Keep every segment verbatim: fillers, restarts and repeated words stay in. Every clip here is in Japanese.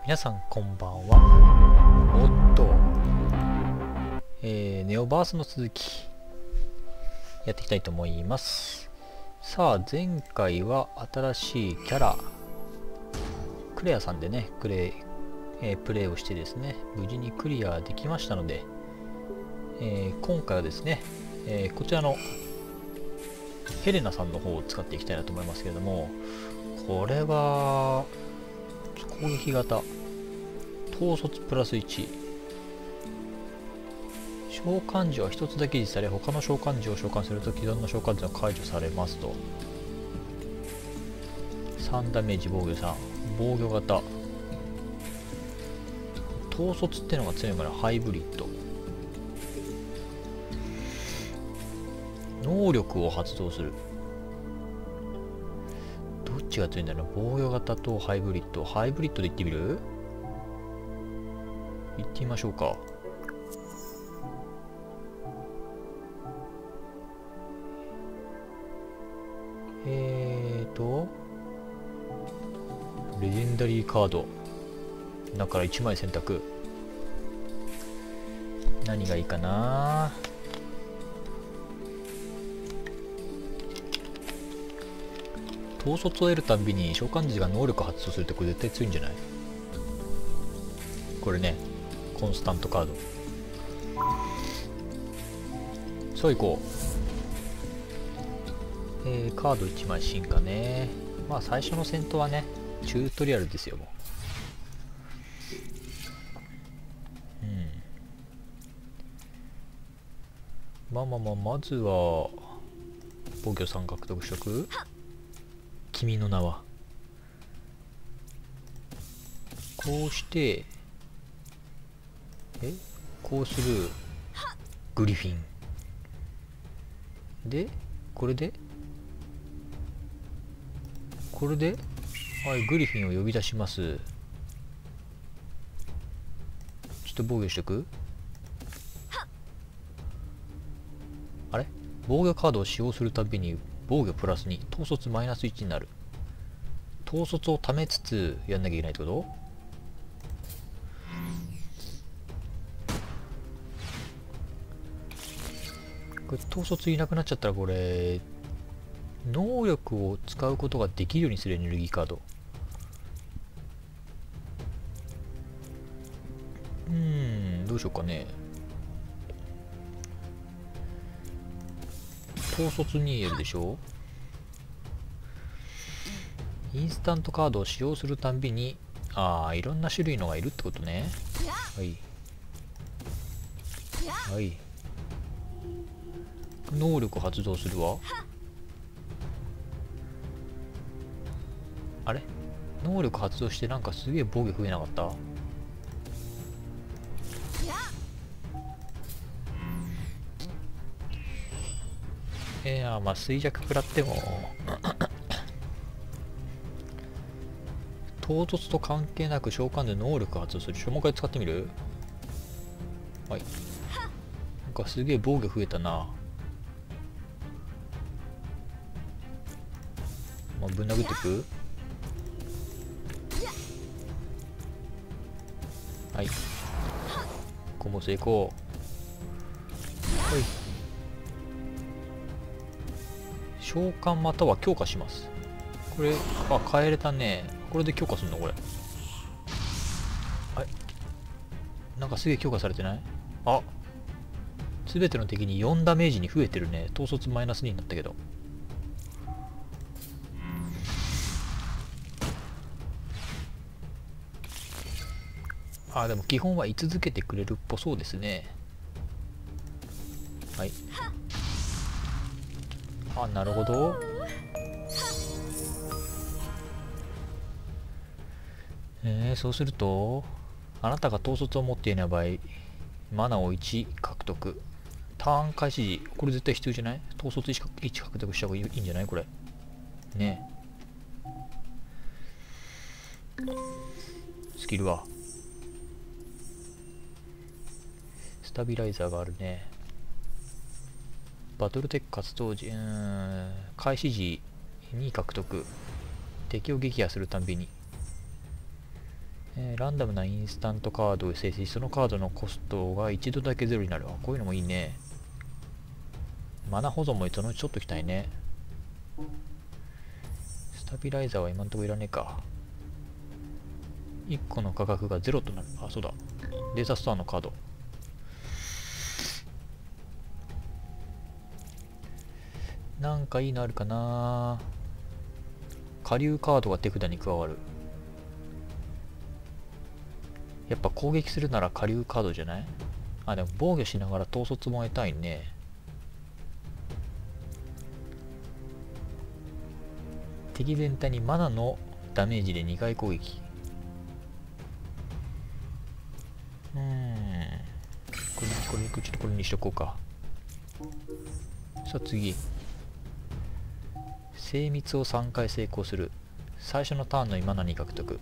皆さんこんばんは。おっと、えー、ネオバースの続きやっていきたいと思います。さあ、前回は新しいキャラクレアさんでねクレイ、えー、プレイをしてですね、無事にクリアできましたので、えー、今回はですね、えー、こちらのヘレナさんの方を使っていきたいなと思いますけれども、これは攻撃型統率プラスいち、召喚時はひとつだけ実施され、他の召喚時を召喚すると既存の召喚時は解除されますと。さんダメージ防御さん、防御型統率ってのが強いから、ハイブリッド能力を発動する。どっちが強いんだろう。防御型とハイブリッド。ハイブリッドでいってみる？いってみましょうか。えーとレジェンダリーカードだからいちまい選択。何がいいかな。統率を得るたんびに召喚時が能力発動するって、これ絶対強いんじゃない？これね、コンスタントカード。そういこう。えー、カードいちまい進化ね。まあ最初の戦闘はねチュートリアルですよ。もううんまあまあまあ、まずは防御さん獲得しとく。君の名は。こうしてえこうする。グリフィンで、これでこれではい、グリフィンを呼び出します。ちょっと防御しとく。あれ、防御カードを使用するたびに防御プラスに、統率マイナスいちになる。統率をためつつやんなきゃいけないってこと？これ統率いなくなっちゃったら、これ能力を使うことができるようにするエネルギーカード。うーん、どうしようかね。統率に入れるでしょ。インスタントカードを使用するたんびに、ああ、いろんな種類のがいるってことね。はいはい、能力発動するわ。あれ、能力発動してなんかすげえ防御増えなかった？いや、まあ衰弱食らっても唐突と関係なく召喚で能力発動する。もう一回使ってみる？はい。なんかすげえ防御増えたな。まあ、ぶん殴ってく？はい。コンボ成功。はい。召喚または強化します。これ、あ、変えれたね。これで強化するのこれ。あれ、なんかすげえ強化されてない？あ、すべての敵によんダメージに増えてるね。統率マイナスになったけど。あ、でも基本は居続けてくれるっぽそうですね。はい。あ、なるほど。えー、そうすると、あなたが統率を持っていない場合、マナをいち獲得。ターン開始時、これ絶対必要じゃない？統率 1, いち獲得した方がいいんじゃないこれ。ねえ。スキルはスタビライザーがあるね。バトルテック活動時、うーん、開始時に獲得。敵を撃破するたんびに。 えー、ランダムなインスタントカードを生成し、そのカードのコストが一度だけゼロになる。あ、こういうのもいいね。マナ保存もそのうち取っときたいね。スタビライザーは今んとこいらねえか。いっこの価格がゼロとなる。あ、そうだ。データストアのカード。なんかいいのあるかな。下流カードが手札に加わる。やっぱ攻撃するなら下流カードじゃない？あ、でも防御しながら統率も得たいね。敵全体にマナのダメージでにかい攻撃。うーん。これ、これ、ちょっとこれにしとこうか。さあ次。精密をさんかい成功する。最初のターンのマナに獲得。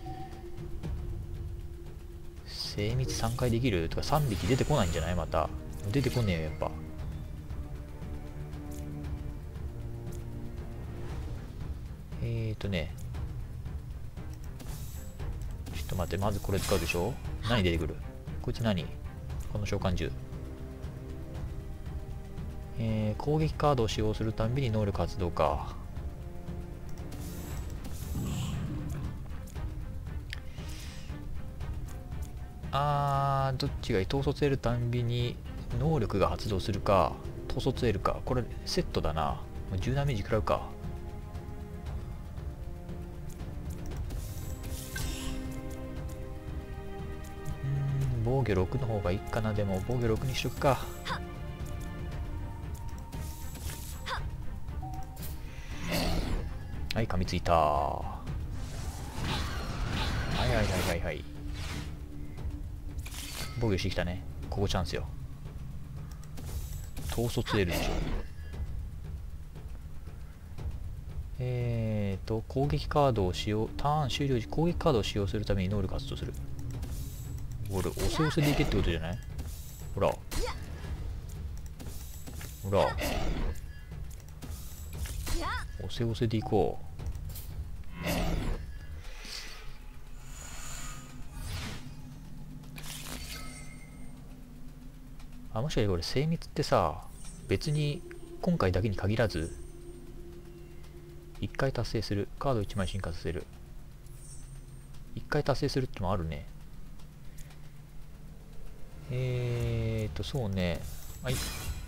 精密さんかいできるとかさんびき出てこないんじゃない？また。出てこねえよ、やっぱ。えーとね。ちょっと待って、まずこれ使うでしょ？何出てくる？こいつ何？この召喚獣。えー、攻撃カードを使用するたんびに能力発動か。あー、どっちがいい？統率得るたんびに能力が発動するか、統率得るか。これセットだな。もうじゅうダメージ食らうか。うーん、防御ろくの方がいいかな。でも防御ろくにしとくか。はい、噛みついた。はいはいはいはいはい。防御してきたね。ここチャンスよ。統率得るでしょ。えーと、攻撃カードを使用、ターン終了時攻撃カードを使用するために能力発動する。これ、押せ押せでいけってことじゃない？ほら。ほら。押せ押せでいこう。あ、もしかしてこれ精密ってさ、別に今回だけに限らずいっかい達成する。カードいちまい進化させる。いっかい達成するってのもあるね。えーとそうね、はい。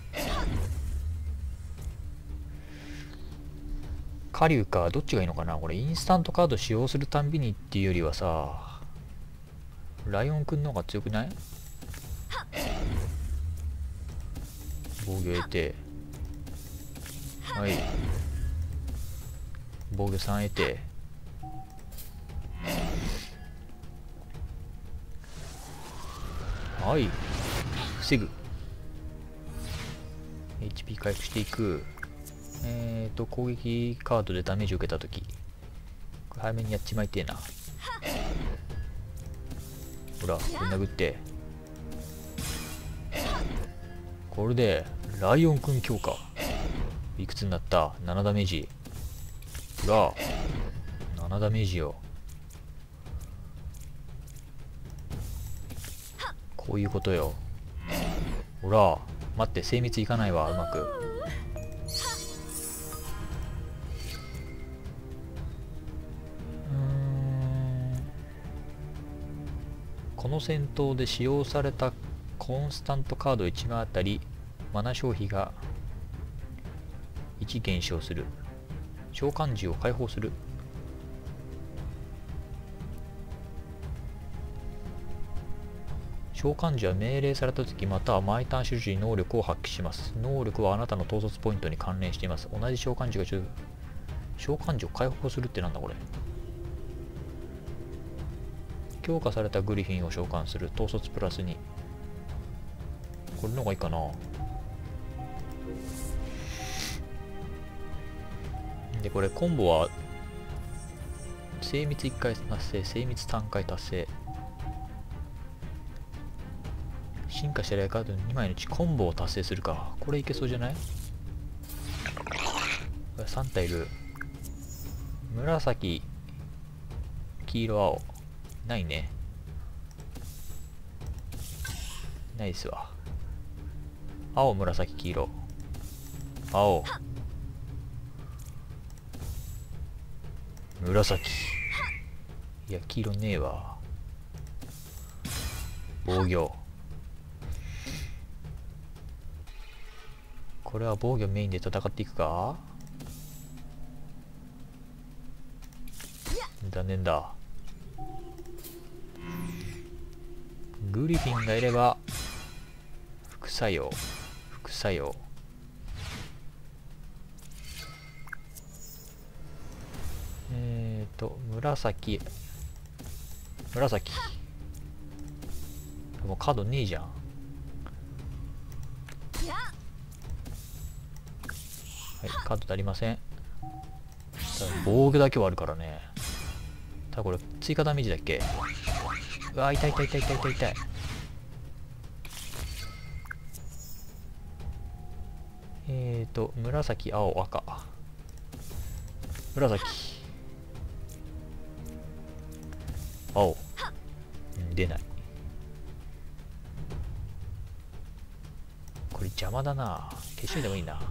下流か。どっちがいいのかな。これインスタントカード使用するたんびにっていうよりはさ、ライオンくんの方が強くない？防御得て、はい、防御さん得て、はい、防ぐ。 エイチピー 回復していく。えーと攻撃カードでダメージを受けたとき、これ早めにやっちまいてえな。ほら、これ殴って、これでライオンくん強化。いくつになった？ なな ダメージ。ほら、ななダメージよ。こういうことよ。ほら、待って、精密いかないわ、うまく。この戦闘で使用されたコンスタントカードいちまいあたりマナ消費がいち減少する。召喚獣を解放する。召喚獣は命令された時または毎ターン終了時に能力を発揮します。能力はあなたの統率ポイントに関連しています。同じ召喚獣が召喚獣を解放するってなんだこれ。強化されたグリフィンを召喚する。統率プラスに。これの方がいいかな。で、これコンボは精密いっかい達成、精密さんかい達成。進化したレアカードのにまいのうちコンボを達成するか。これいけそうじゃない？これさん体いる。紫、黄色、青。 ないね。ないですわ。青、紫、黄色。青。紫。いや、黄色ねえわ。防御。これは防御メインで戦っていくか。残念だ。グリフィンがいれば副作用副作用えーと紫紫もうカードねえじゃん。はい、カード足りません。防御だけはあるからね。ただこれ追加ダメージだっけ。うわ、痛い痛い痛い痛い痛い痛い。えーと紫、青、赤、紫、青、うん、出ない。これ邪魔だな。消しといてもいいな。はい。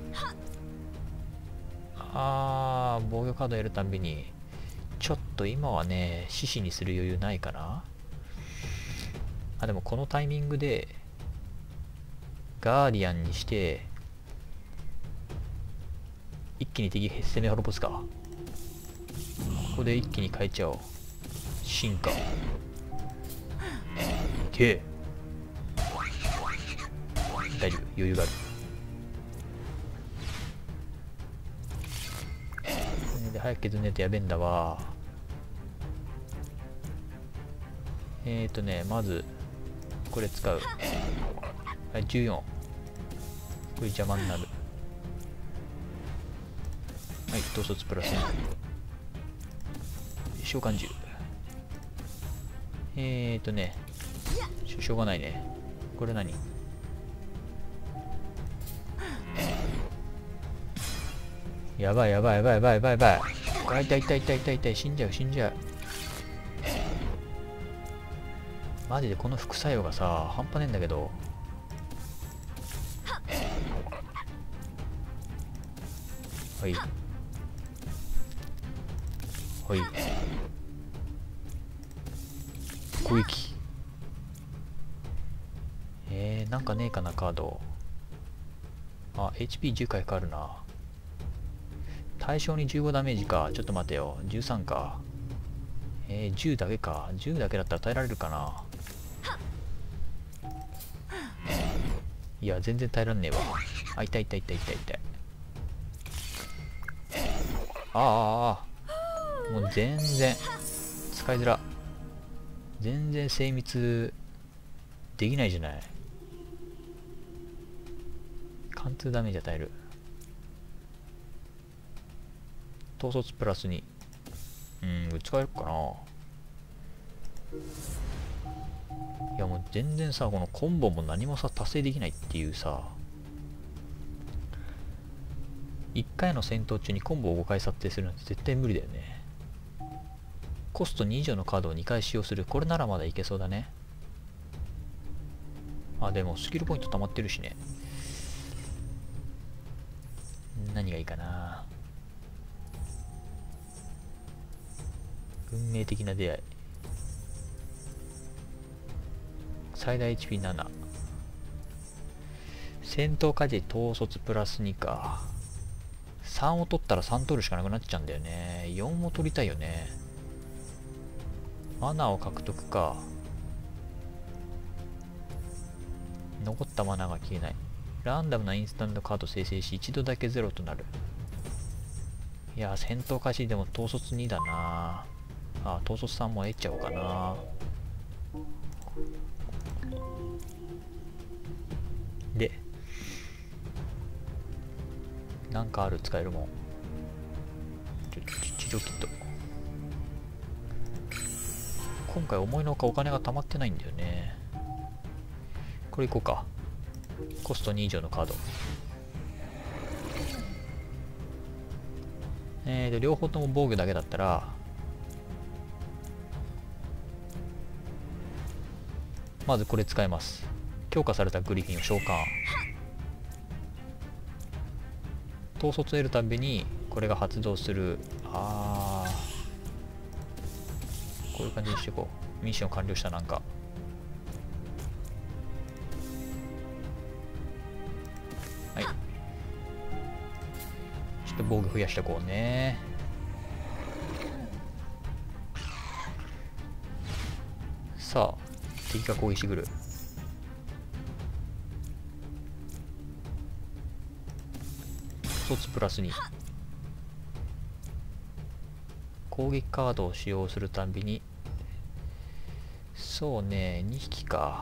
あー、防御カードやるたんびにちょっと今はね獅子にする余裕ないかな。あ、でもこのタイミングでガーディアンにして一気に敵攻め滅ぼすか。ここで一気に変えちゃおう。進化いけ。大丈夫、余裕がある。で早く削んねえとやべえんだわ。えーとねまずこれ使う。はい、じゅうよん。これ邪魔になる。はい、統率プラスに。召喚獣。えーとねしょ、しょうがないね。これ何。やばいやばいやばいやばいやばいやばい。あ、痛い痛い痛い痛い痛い。死んじゃう死んじゃう。マジでこの副作用がさ半端ねえんだけど。はいはい攻撃。えー、なんかねえかなカード。あ、エイチピーじゅう 回変わるな。対象にじゅうごダメージか。ちょっと待てよ。じゅうさんか。えー、じゅうだけか。じゅうだけだったら耐えられるかな。いや、全然耐えらんねえわ。あ、痛い痛い痛い痛い痛い。ああああ。もう全然使いづら。全然精密できないじゃない。貫通ダメージ与える。統率プラスに。うん、使えるかな。いやもう全然さ、このコンボも何もさ達成できないっていうさ。いっかいの戦闘中にコンボをごかい撮影するなんて絶対無理だよね。コストに以上のカードをにかい使用する。これならまだいけそうだね。あ、でもスキルポイント溜まってるしね。何がいいかな。運命的な出会い。最大 エイチピーなな。戦闘火事統率プラスにか。さんを取ったらさん取るしかなくなっちゃうんだよね。よんを取りたいよね。マナーを獲得か。残ったマナーが消えない。ランダムなインスタントカード生成し一度だけゼロとなる。いやー、戦闘開始でも統率にだな。あ、統率さんも得ちゃおうかな。でなんかある。使えるもん。治療キット。今回思いのほかお金が溜まってないんだよね。これいこうか。コストに以上のカード。 えーと両方とも防御だけだったらまずこれ使います。強化されたグリフィンを召喚。統率を得るたびにこれが発動する。ああ、こういう感じにしていこう。ミッション完了した。なんかはい、ちょっと防御増やしていこうね。さあ敵が攻撃してくる。一つプラスに攻撃カードを使用するたんびに、そうね、にひきか。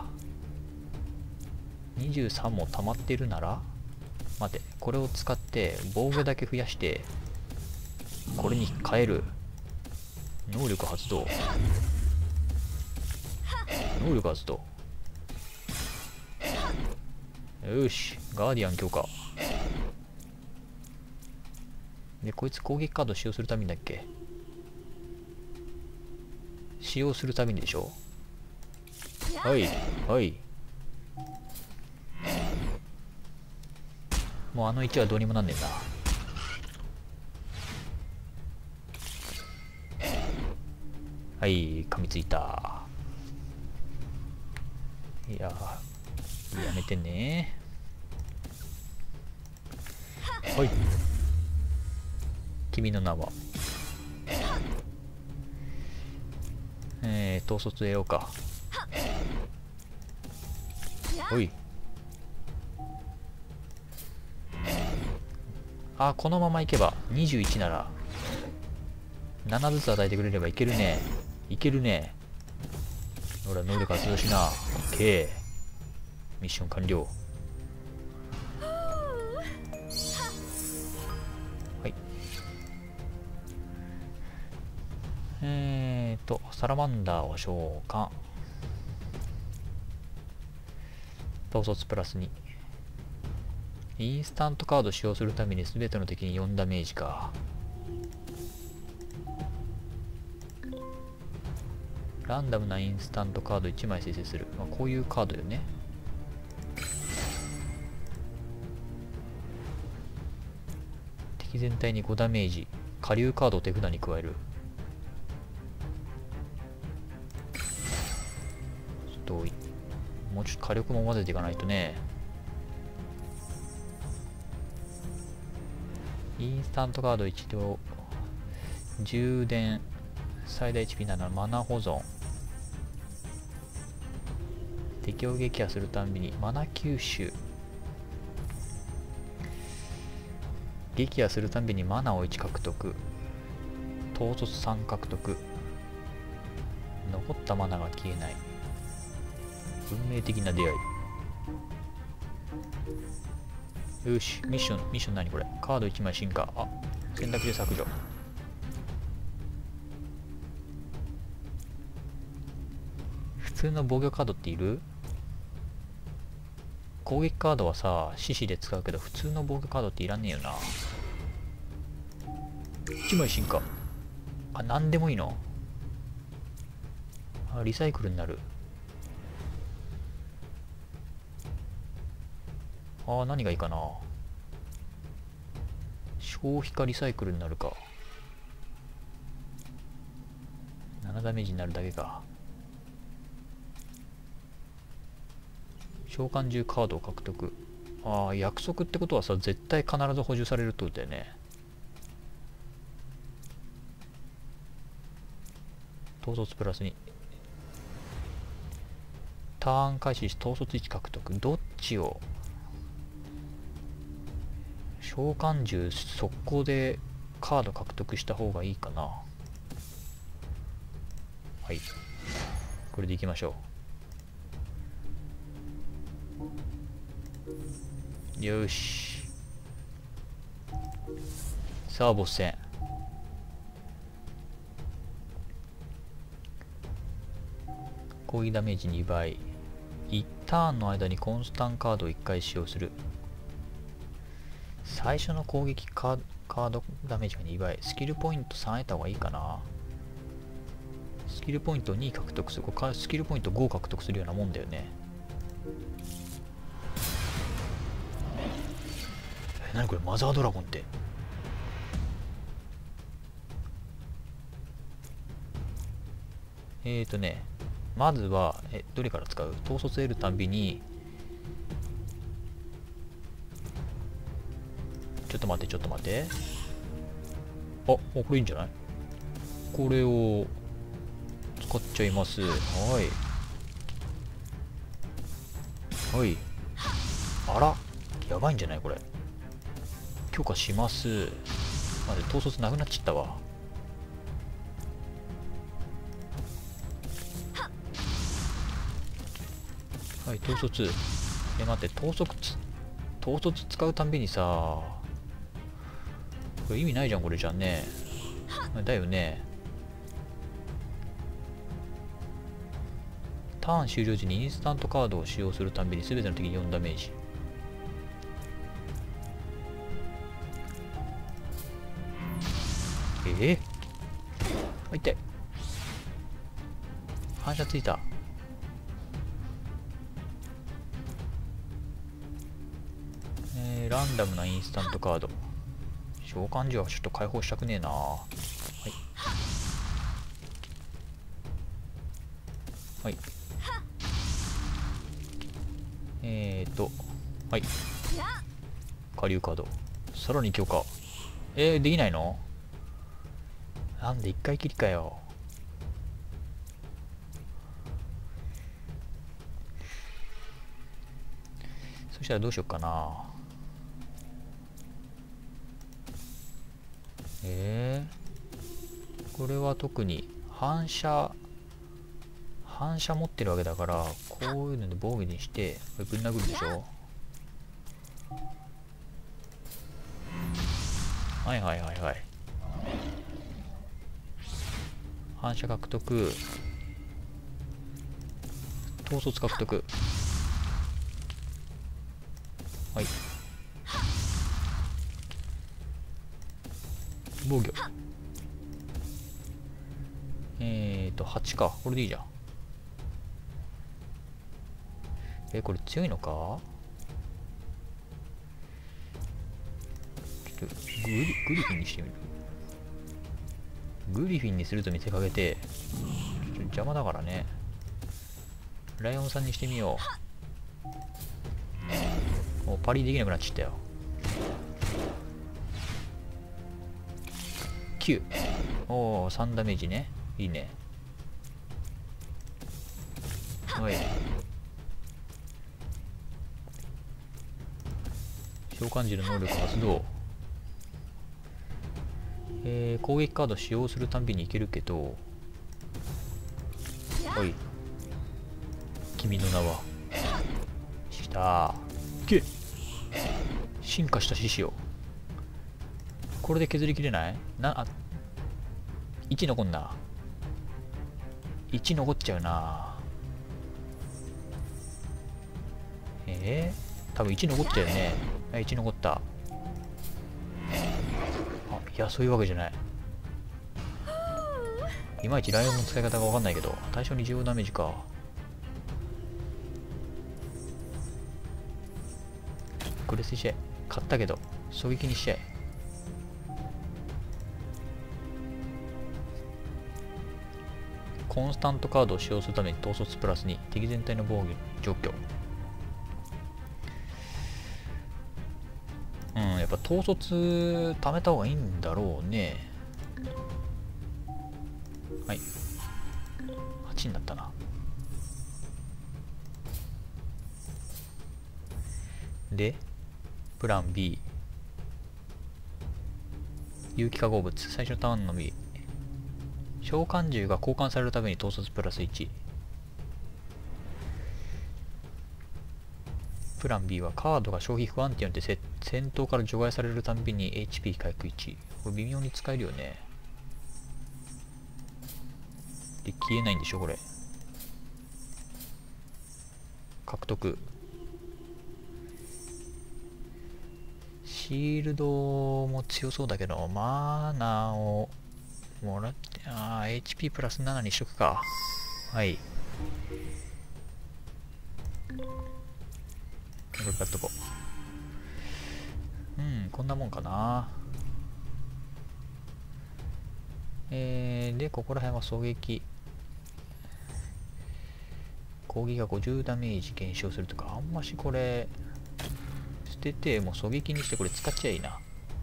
にじゅうさんも溜まっているなら、待て、これを使って防御だけ増やしてこれに変える。能力発動、能力発動。よし、ガーディアン強化で、こいつ攻撃カード使用するためにだっけ。使用するためにでしょ。はいはい、もうあのいちはどうにもなんねんな。はい、噛みついた。いやー、やめてね。はい、君の名は。えー、統率得ようか。おい、あ、このままいけばにじゅういちならななずつ与えてくれればいけるね。いけるね。ほら、能力発動しな。 OK、 ミッション完了。はい、えーとサラマンダーを召喚。統率プラスに。インスタントカードを使用するために全ての敵によんダメージか。ランダムなインスタントカードいちまい生成する。まあ、こういうカードよね。敵全体にごダメージ。下流カードを手札に加える。ちょっと多い。もうちょっと火力も混ぜていかないとね。インスタントカード一度充電、最大 エイチピーなな、マナ保存。敵を撃破するたんびにマナ吸収。撃破するたんびにマナをいち獲得。統率さん獲得。残ったマナが消えない。運命的な出会い。よし、ミッション、ミッション何これ。カードいちまい進化。あ、選択で削除。普通の防御カードっている？攻撃カードはさ、獅子で使うけど、普通の防御カードっていらんねえよな。いちまい進化。あ、なんでもいいの？あ、リサイクルになる。ああ、何がいいかな。消費かリサイクルになるか。ななダメージになるだけか。召喚獣カードを獲得。ああ、約束ってことはさ、絶対必ず補充されるってことだよね。統率プラスに。ターン開始し統率いち獲得。どっちを？召喚獣速攻でカード獲得した方がいいかな。はい、これでいきましょう。よし、さあボス戦。攻撃ダメージにばい。いちターンの間にコンスタンカードをいっかい使用する。最初の攻撃カーカードダメージがにばい。スキルポイントさん得た方がいいかな。スキルポイントに獲得する。これスキルポイントご獲得するようなもんだよね。え、なにこれ、マザードラゴンって。えーとね、まずは、え、どれから使う？統率得るたんびに、ちょっと待って、ちょっと待って。あ、これいいんじゃない？これを使っちゃいます。はい。はい。あら、やばいんじゃないこれ。許可します。まで、統率なくなっちゃったわ。はい、統率。え、待って、統率、統率使うたんびにさ、これ意味ないじゃん、これじゃんね。だよね。ターン終了時にインスタントカードを使用するたんびに全ての敵によんダメージ。ええー、あ、痛い。反射ついた。えー、ランダムなインスタントカード。召喚時はちょっと解放したくねえな。はい。はい。えーと、はい。下流カード。さらに強化。えー、できないの？なんで一回きりかよ。そしたらどうしようかな。えー、これは特に反射反射持ってるわけだから、こういうので防御にしてこれぶん殴るでしょ。はいはいはいはい。反射獲得、統率獲得。はい。防御。えーと、はちか。これでいいじゃん。え、これ強いのか？ちょっとグリ、グリフィンにしてみる。グリフィンにすると見せかけて、ちょっと邪魔だからね。ライオンさんにしてみよう。もうパリできなくなっちゃったよ。きゅう。おお、さんダメージね。いいね。はい。召喚時の能力発動。えー、攻撃カード使用するたんびにいけるけど、はい。君の名は。した。け進化した獅子を。これで削りきれない？な、あ、いち残んな。いち残っちゃうな。えー、多分いち残っちゃうよね。はい、いち残った。あ、いや、そういうわけじゃない。いまいちライオンの使い方がわかんないけど、対象にじゅうダメージか。グレスにしちゃえ。買ったけど、狙撃にしちゃえ。コンスタントカードを使用するために統率プラスに、敵全体の防御状況。うん、やっぱ統率貯めた方がいいんだろうね。はい。はちになったな。で、プラン B。有機化合物、最初のターンのみ。召喚獣が交換されるために統率プラスいち。プラン B はカードが消費不安定によって戦闘から除外されるたびに エイチピー 回復いち。これ微妙に使えるよね。で、消えないんでしょこれ。獲得。 シールドも強そうだけど、マナーをもらって、あー、エイチピー プラスななにしとくか。はい。これ買っとこう。うん、こんなもんかな。えー、で、ここら辺は狙撃。攻撃がごじゅうダメージ減少するとか、あんましこれ、捨てて、もう狙撃にしてこれ使っちゃいいな。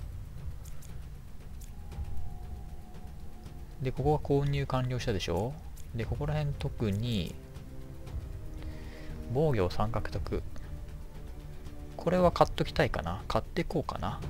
で、ここは購入完了したでしょ。で、ここら辺特に、防御三獲得。これは買っときたいかな。買ってこうかな。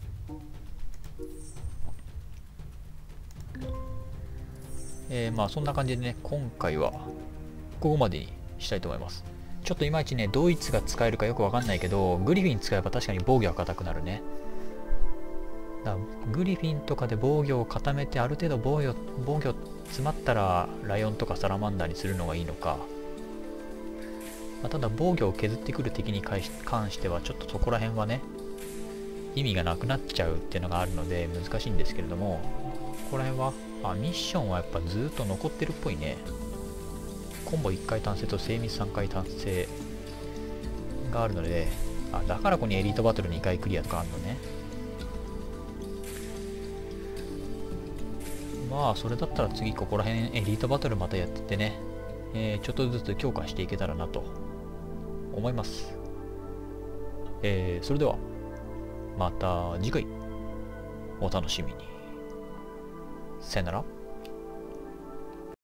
えー、まあそんな感じでね、今回はここまでにしたいと思います。ちょっといまいちね、ドイツが使えるかよくわかんないけど、グリフィン使えば確かに防御は硬くなるね。だからグリフィンとかで防御を固めて、ある程度防御、防御詰まったらライオンとかサラマンダーにするのがいいのか。まあ、ただ防御を削ってくる敵に関してはちょっとそこら辺はね、意味がなくなっちゃうっていうのがあるので難しいんですけれども、ここら辺は、あ、ミッションはやっぱずーっと残ってるっぽいね。コンボいっかい単成と精密さんかい単成があるので、あ、だからここにエリートバトルにかいクリアとかあるのね。まあそれだったら次ここら辺エリートバトルまたやってってね、えー、ちょっとずつ強化していけたらなと思います。えー、それではまた次回お楽しみに。さよなら。